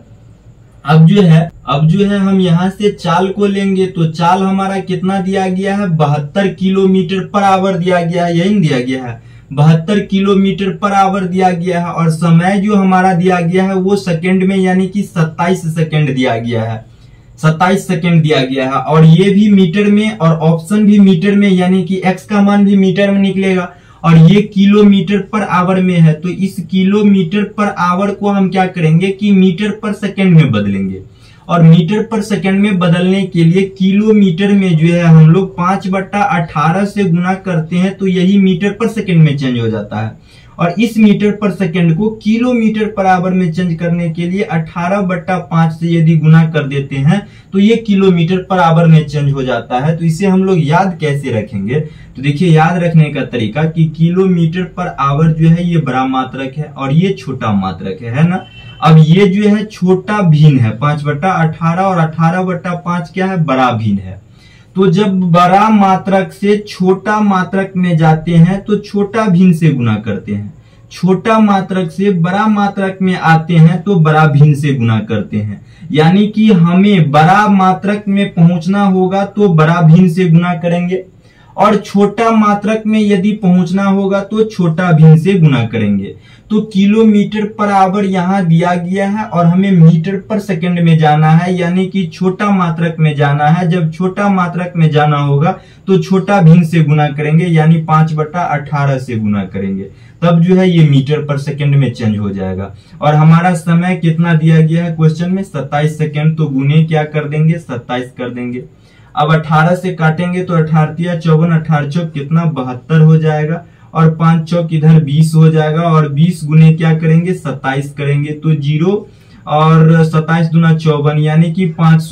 अब जो है हम यहाँ से चाल को लेंगे तो चाल हमारा कितना दिया गया है 72 किलोमीटर पर आवर दिया गया है, यही दिया गया है 72 किलोमीटर पर आवर दिया गया है। और समय जो हमारा दिया गया है वो सेकंड में, यानी कि 27 सेकंड दिया गया है। 27 सेकंड दिया गया है, और ये भी मीटर में और ऑप्शन भी मीटर में, यानी कि x का मान भी मीटर में निकलेगा, और ये किलोमीटर पर आवर में है। तो इस किलोमीटर पर आवर को हम क्या करेंगे कि मीटर पर सेकंड में बदलेंगे, और मीटर पर सेकंड में बदलने के लिए किलोमीटर में जो है हम लोग 5/18 से गुना करते हैं, तो यही मीटर पर सेकंड में चेंज हो जाता है। और इस मीटर पर सेकंड को किलोमीटर पर आवर में चेंज करने के लिए 18/5 से यदि गुना कर देते हैं तो ये किलोमीटर पर आवर में चेंज हो जाता है। तो इसे हम लोग याद कैसे रखेंगे, तो देखिए याद रखने का तरीका कि किलोमीटर पर आवर जो है ये बड़ा मात्रक है और ये छोटा मात्रक है ना। अब ये जो है छोटा भिन्न है 5/18 और 18/5 क्या है, बड़ा भिन्न है। तो जब बड़ा मात्रक से छोटा मात्रक में जाते हैं तो छोटा भिन्न से गुना करते हैं, छोटा मात्रक से बड़ा मात्रक में आते हैं तो बड़ा भिन्न से गुना करते हैं। यानी कि हमें बड़ा मात्रक में पहुंचना होगा तो बड़ा भिन्न से गुना करेंगे, और छोटा मात्रक में यदि पहुंचना होगा तो छोटा भिन्न से गुना करेंगे। तो किलोमीटर पर आवर यहाँ दिया गया है और हमें मीटर पर सेकंड में जाना है, यानी कि छोटा मात्रक में जाना है। जब छोटा मात्रक में जाना होगा तो छोटा भिन्न से गुना करेंगे, यानी 5/18 से गुना करेंगे, तब जो है ये मीटर पर सेकंड में चेंज हो जाएगा। और हमारा समय कितना दिया गया है क्वेश्चन में, 27 सेकंड। तो गुने क्या कर देंगे, 27 कर देंगे। अब 18 से काटेंगे तो 18 × 54, 18 चौक कितना 72 हो जाएगा, और 5 चौक इधर 20 हो जाएगा, और 20 गुने क्या करेंगे 27 करेंगे, तो 0 और 27 दूना 54, यानी कि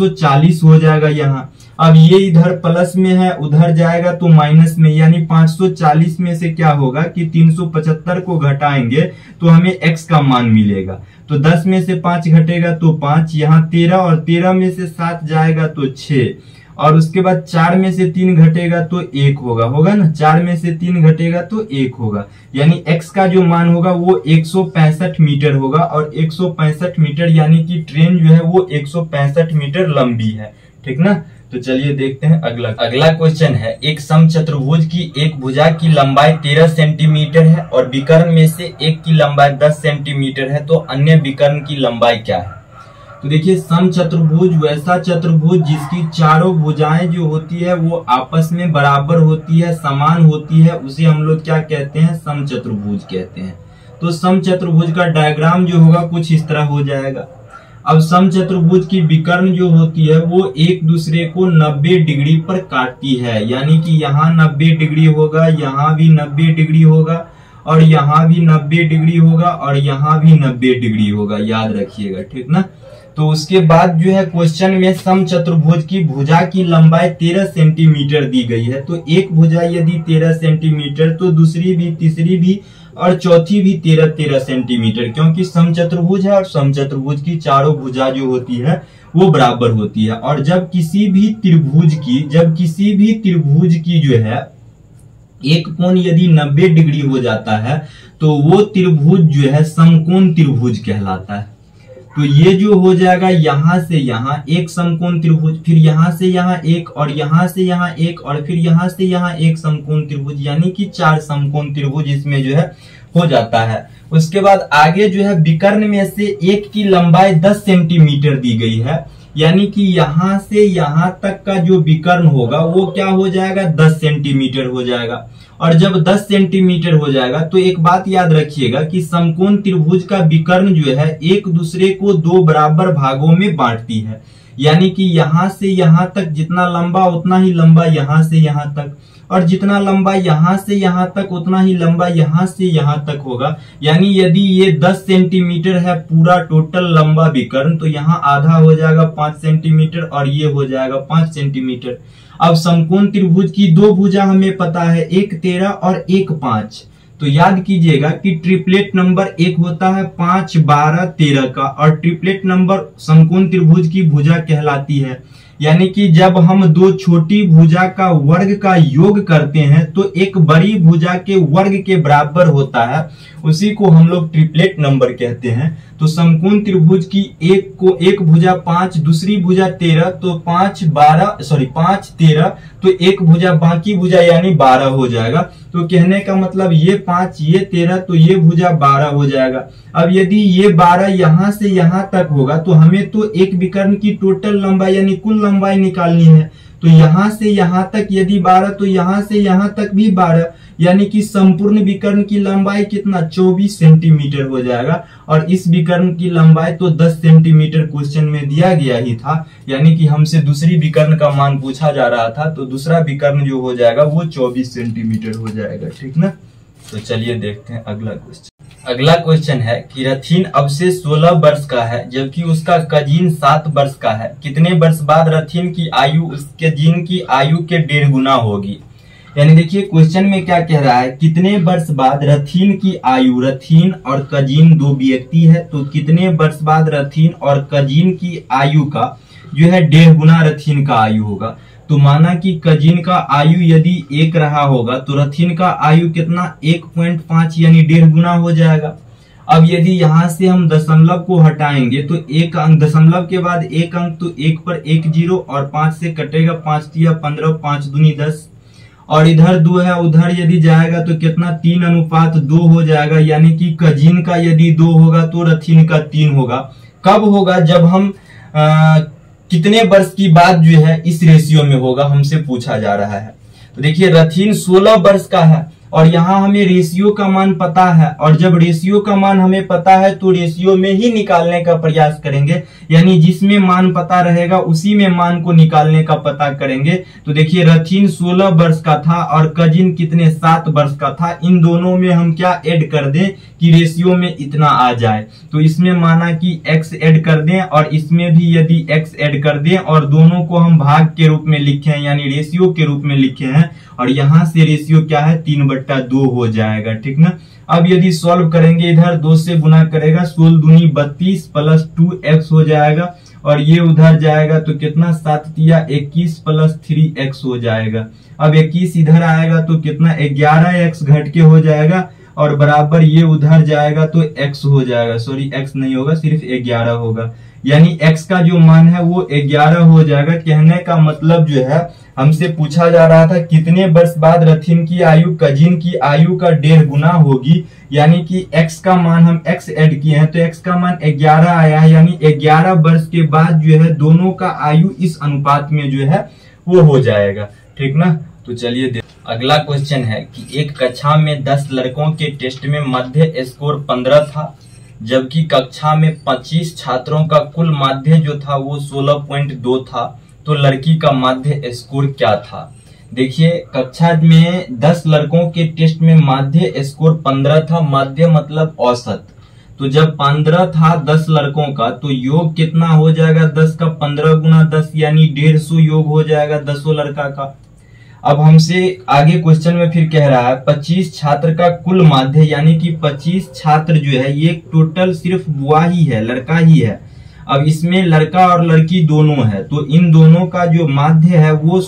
540 हो जाएगा यहाँ। अब ये इधर प्लस में है, उधर जाएगा तो माइनस में, यानी 540 में से क्या होगा कि 375 को घटाएंगे तो हमें x का मान मिलेगा। तो 10 में से 5 घटेगा तो 5, यहाँ 13, और 13 में से 7 जाएगा तो 6, और उसके बाद 4 में से 3 घटेगा तो 1 होगा ना, 4 में से 3 घटेगा तो 1 होगा, यानी x का जो मान होगा वो 165 मीटर होगा। और 165 मीटर यानी कि ट्रेन जो है वो 165 मीटर लंबी है, ठीक ना। तो चलिए देखते हैं अगला क्वेश्चन है, एक समचतुर्भुज की एक भुजा की लंबाई 13 सेंटीमीटर है और विकर्ण में से एक की लंबाई 10 सेंटीमीटर है, तो अन्य विकर्ण की लंबाई क्या है। तो देखिए समचतुर्भुज वैसा चतुर्भुज जिसकी चारों भुजाएं जो होती है वो आपस में बराबर होती है, समान होती है, उसे हम लोग क्या कहते हैं, समचतुर्भुज कहते हैं। तो समचतुर्भुज का डायग्राम जो होगा कुछ इस तरह हो जाएगा। अब समचतुर्भुज की विकर्ण जो होती है वो एक दूसरे को 90 डिग्री पर काटती है, यानी कि यहाँ 90 डिग्री होगा, यहाँ भी 90 डिग्री होगा, और यहाँ भी 90 डिग्री होगा, और यहाँ भी 90 डिग्री होगा, याद रखिएगा, ठीक ना। तो उसके बाद जो है क्वेश्चन में समचतुर्भुज की भुजा की लंबाई 13 सेंटीमीटर दी गई है। तो एक भुजा यदि 13 सेंटीमीटर तो दूसरी भी, तीसरी भी और चौथी भी 13-13 सेंटीमीटर, क्योंकि समचतुर्भुज है और समचतुर्भुज की चारों भुजा जो होती है वो बराबर होती है। और जब किसी भी त्रिभुज की जो है एक कोण यदि 90 डिग्री हो जाता है तो वो त्रिभुज जो है समकोण त्रिभुज कहलाता है। तो ये जो हो जाएगा यहाँ से यहाँ एक समकोण त्रिभुज, फिर यहाँ से यहाँ एक, और यहाँ से यहाँ एक, और फिर यहाँ से यहाँ एक समकोण त्रिभुज, यानी कि 4 समकोण त्रिभुज इसमें जो है हो जाता है। उसके बाद आगे जो है विकर्ण में से एक की लंबाई 10 सेंटीमीटर दी गई है, यानी कि यहाँ से यहाँ तक का जो विकर्ण होगा वो क्या हो जाएगा 10 सेंटीमीटर हो जाएगा। और जब 10 सेंटीमीटर हो जाएगा तो एक बात याद रखिएगा कि समकोण त्रिभुज का विकर्ण जो है एक दूसरे को 2 बराबर भागों में बांटती है, यानी कि यहाँ से यहाँ तक जितना लंबा उतना ही लंबा यहाँ से यहाँ तक, और जितना लंबा यहाँ से यहाँ तक उतना ही लंबा यहाँ से यहाँ तक होगा। यानी यदि ये 10 सेंटीमीटर है पूरा टोटल लंबा विकर्ण, तो यहाँ आधा हो जाएगा 5 सेंटीमीटर और ये हो जाएगा 5 सेंटीमीटर। अब समकोण त्रिभुज की 2 भुजा हमें पता है, एक 13 और एक 5। तो याद कीजिएगा कि ट्रिपलेट नंबर एक होता है 5, 12, 13 का, और ट्रिपलेट नंबर समकोण त्रिभुज की भुजा कहलाती है। यानी कि जब हम दो छोटी भुजा का वर्ग का योग करते हैं तो एक बड़ी भुजा के वर्ग के बराबर होता है, उसी को हम लोग ट्रिपलेट नंबर कहते हैं। तो समकोण त्रिभुज की एक भुजा 5, दूसरी भुजा 13, तो 5 13, तो एक भुजा बाकी भुजा यानी 12 हो जाएगा। तो कहने का मतलब ये 5 ये 13 तो ये भुजा 12 हो जाएगा। अब यदि ये 12 यहां से यहां तक होगा तो हमें तो एक विकर्ण की टोटल लंबाई यानी कुल लंबाई निकालनी है। तो यहां से यहां तक यदि 12 तो यहां से यहां तक भी 12, यानी कि संपूर्ण विकर्ण की लंबाई कितना 24 सेंटीमीटर हो जाएगा। और इस विकर्ण की लंबाई तो 10 सेंटीमीटर क्वेश्चन में दिया गया ही था, यानी कि हमसे दूसरी विकर्ण का मान पूछा जा रहा था, तो दूसरा विकर्ण जो हो जाएगा वो 24 सेंटीमीटर हो जाएगा, ठीक ना। तो चलिए देखते हैं अगला क्वेश्चन। अगला क्वेश्चन है कि रथीन अब से 16 वर्ष का है जबकि उसका कजीन 7 वर्ष का है। कितने वर्ष बाद रथीन की आयु उसके जीन की आयु के 1.5 गुना होगी। यानी देखिए क्वेश्चन में क्या कह रहा है, कितने वर्ष बाद रथीन की आयु, रथीन और कजीन दो व्यक्ति है, तो कितने वर्ष बाद रथीन और कजीन की आयु का जो है 1.5 गुना रथीन का आयु होगा। तो माना कि कजीन का आयु यदि 1 रहा होगा तो रथीन का आयु कितना 1.5 यानी 1.5 गुना हो जाएगा। अब यदि यहां से हम दशमलव को हटाएंगे तो एक अंक, दशमलव के बाद एक अंक, तो 1 पर 1 0 और 5 से कटेगा, 5 तिया 15, 5 दूनी 10 और इधर 2 है, उधर यदि जाएगा तो कितना 3:2 हो जाएगा। यानी कि कजीन का यदि 2 होगा तो रथीन का 3 होगा। कब होगा, जब हम कितने वर्ष की बात जो है इस रेशियो में होगा हमसे पूछा जा रहा है। तो देखिए रथीन 16 वर्ष का है और यहाँ हमें रेशियो का मान पता है, और जब रेशियो का मान हमें पता है तो रेशियो में ही निकालने का प्रयास करेंगे, यानी जिसमें मान पता रहेगा उसी में मान को निकालने का पता करेंगे। तो देखिए रथीन 16 वर्ष का था और कजिन कितने 7 वर्ष का था। इन दोनों में हम क्या ऐड कर दें कि रेशियो में इतना आ जाए। तो इसमें माना कि x ऐड कर दें और इसमें भी यदि x ऐड कर दें और दोनों को हम भाग के रूप में लिखे हैं यानी रेशियो के रूप में लिखे हैं, और यहाँ से रेशियो क्या है 3/2 हो जाएगा, ठीक ना। अब यदि सॉल्व करेंगे इधर 2 से गुना करेगा, 16 दूनी 32 प्लस 2x हो जाएगा, और ये उधर जाएगा तो कितना 7 तिया 21 प्लस 3x हो जाएगा। अब 21 इधर आएगा तो कितना 11x घट के हो जाएगा, और बराबर ये उधर जाएगा तो x हो जाएगा, सॉरी x नहीं होगा सिर्फ 11 होगा, यानी x का जो मान है वो 11 हो जाएगा। कहने का मतलब जो है हमसे पूछा जा रहा था कितने वर्ष बाद रथीन की आयु कजिन की आयु का 1.5 गुना होगी, यानी कि x का मान हम x ऐड किए हैं तो x का मान 11 आया है, यानी 11 वर्ष के बाद जो है दोनों का आयु इस अनुपात में जो है वो हो जाएगा, ठीक ना। तो चलिए अगला क्वेश्चन है कि एक कक्षा में 10 लड़कों के टेस्ट में मध्य स्कोर 15 था जबकि कक्षा में 25 छात्रों का कुल माध्य जो था वो 16.2 था, तो लड़की का माध्य स्कोर क्या था। देखिए कक्षा में 10 लड़कों के टेस्ट में माध्य स्कोर 15 था, माध्य मतलब औसत। तो जब 15 था 10 लड़कों का तो योग कितना हो जाएगा 10 का 15 गुना 10 यानी 150 योग हो जाएगा 10 लड़का का। अब हमसे आगे क्वेश्चन में फिर कह रहा है 25 छात्र का कुल माध्य, यानी कि 25 छात्र जो है ये टोटल सिर्फ बुआ ही है, लड़का ही है। अब इसमें लड़का और लड़की दोनों है, तो इन दोनों का जो माध्य है वो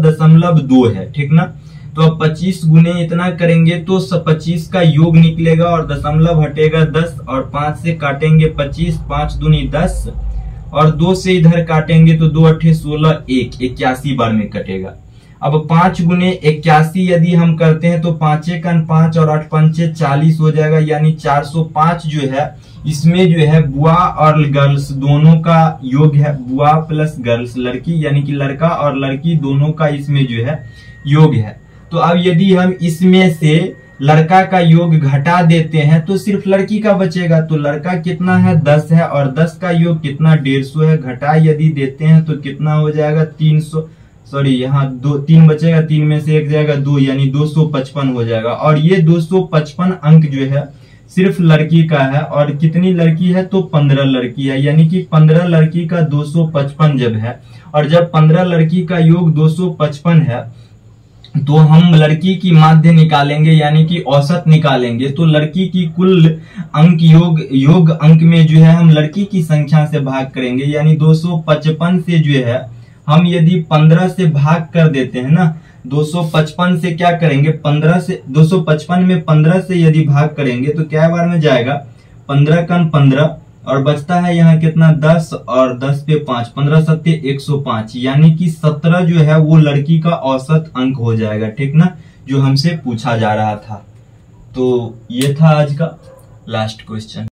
16.2 है, ठीक ना। तो अब 25 गुने इतना करेंगे तो 25 का योग निकलेगा और दशमलव हटेगा 10 और 5 से काटेंगे 25, 5 दूनी 10 और 2 से इधर काटेंगे तो 2 8 16 1 81 बार में कटेगा। अब 5 गुने 81 यदि हम करते हैं तो 5 कन 5 और 8 पंचे 40 हो जाएगा, यानी 405 जो है इसमें जो है बुआ और गर्ल्स दोनों का योग है, बुआ प्लस गर्ल्स लड़की, यानी कि लड़का और लड़की दोनों का इसमें जो है योग है। तो अब यदि हम इसमें से लड़का का योग घटा देते हैं तो सिर्फ लड़की का बचेगा। तो लड़का कितना है 10 है और 10 का योग कितना 150 है, घटा यदि देते हैं तो कितना हो जाएगा 300, सॉरी यहाँ 3 बचेगा, 3 में से 1 जाएगा 2 यानी 255 हो जाएगा। और ये 255 अंक जो है सिर्फ लड़की का है, और कितनी लड़की है तो 15 लड़की है, यानी कि 15 लड़की का 255 जब है, और जब 15 लड़की का योग 255 है तो हम लड़की की माध्य निकालेंगे यानी कि औसत निकालेंगे। तो लड़की की कुल अंक योग अंक में जो है हम लड़की की संख्या से भाग करेंगे, यानी 255 से जो है हम यदि 15 से भाग कर देते हैं ना, 255 से क्या करेंगे, 15 से 255 में 15 से यदि भाग करेंगे तो क्या बार में जाएगा, 15 कन 15 और बचता है यहाँ कितना 10 और 10 पे 5, 15 सत्ते 105, यानी कि 17 जो है वो लड़की का औसत अंक हो जाएगा, ठीक ना, जो हमसे पूछा जा रहा था। तो ये था आज का लास्ट क्वेश्चन।